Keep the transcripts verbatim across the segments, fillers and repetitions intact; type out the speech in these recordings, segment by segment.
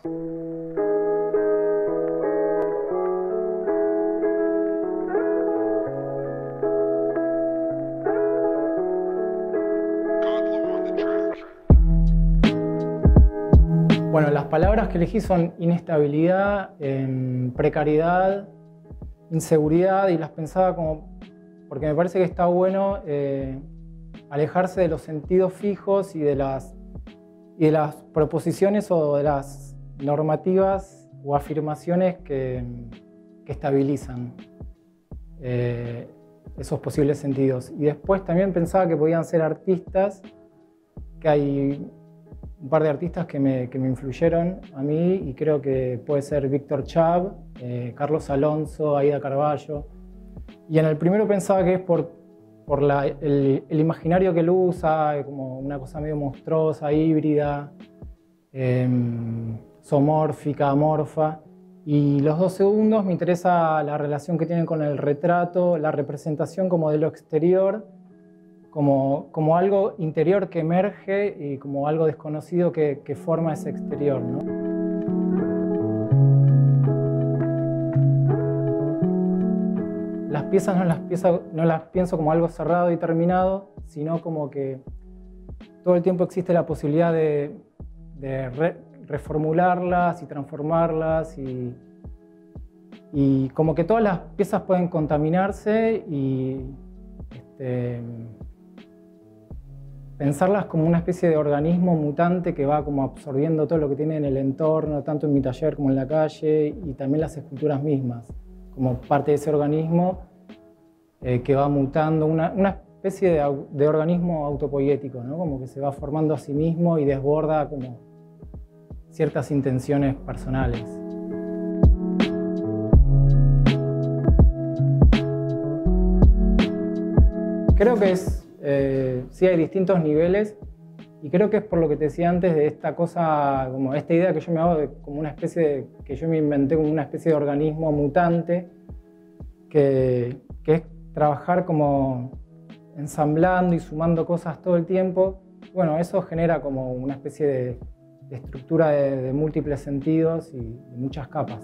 Bueno, las palabras que elegí son inestabilidad, eh, precariedad, inseguridad, y las pensaba como, porque me parece que está bueno eh, alejarse de los sentidos fijos y de las, y de las proposiciones o de las normativas o afirmaciones que, que estabilizan eh, esos posibles sentidos. Y después también pensaba que podían ser artistas, que hay un par de artistas que me, que me influyeron a mí, y creo que puede ser Víctor Chab, eh, Carlos Alonso, Aida Carballo. Y en el primero pensaba que es por, por la, el, el imaginario que él usa, como una cosa medio monstruosa, híbrida, eh, zoomórfica, amorfa. Y los dos segundos me interesa la relación que tienen con el retrato, la representación como de lo exterior, Como, como algo interior que emerge y como algo desconocido que, que forma ese exterior, ¿no? Las piezas no las, pieza, no las pienso como algo cerrado y terminado, sino como que todo el tiempo existe la posibilidad de, de re, reformularlas y transformarlas, y, y como que todas las piezas pueden contaminarse y este, pensarlas como una especie de organismo mutante que va como absorbiendo todo lo que tiene en el entorno, tanto en mi taller como en la calle, y también las esculturas mismas, como parte de ese organismo eh, que va mutando, una, una especie de, de organismo autopoiético, ¿no? Como que se va formando a sí mismo y desborda como ciertas intenciones personales. Creo que es Eh, sí, hay distintos niveles, y creo que es por lo que te decía antes de esta cosa, como esta idea que yo me hago de como una especie de, que yo me inventé como una especie de organismo mutante, que, que es trabajar como ensamblando y sumando cosas todo el tiempo. Bueno, eso genera como una especie de, de estructura de, de múltiples sentidos y, y muchas capas.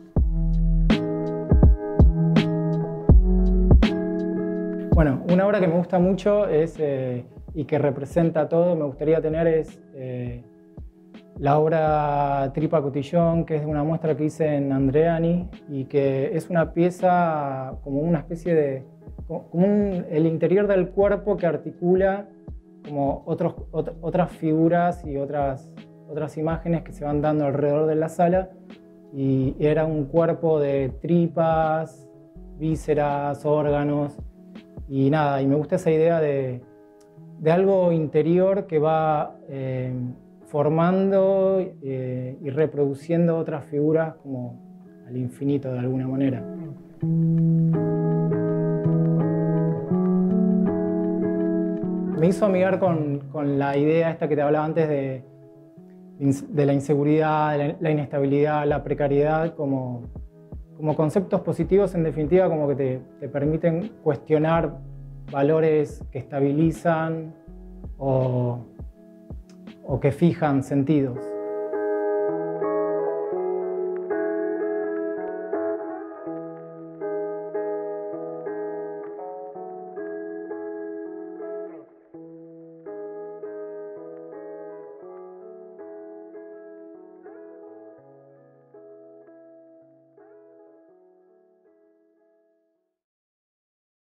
Bueno, una obra que me gusta mucho es, eh, y que representa todo, me gustaría tener, es eh, la obra Tripa Cotillón, que es una muestra que hice en Andreani, y que es una pieza como una especie de, como un, el interior del cuerpo que articula como otros, ot, otras figuras y otras, otras imágenes que se van dando alrededor de la sala, y era un cuerpo de tripas, vísceras, órganos. Y nada, y me gusta esa idea de, de algo interior que va eh, formando eh, y reproduciendo otras figuras como al infinito de alguna manera. Me hizo amigar con, con la idea esta que te hablaba antes de, de la inseguridad, la, la inestabilidad, la precariedad, como como conceptos positivos, en definitiva, como que te, te permiten cuestionar valores que estabilizan o, o que fijan sentidos.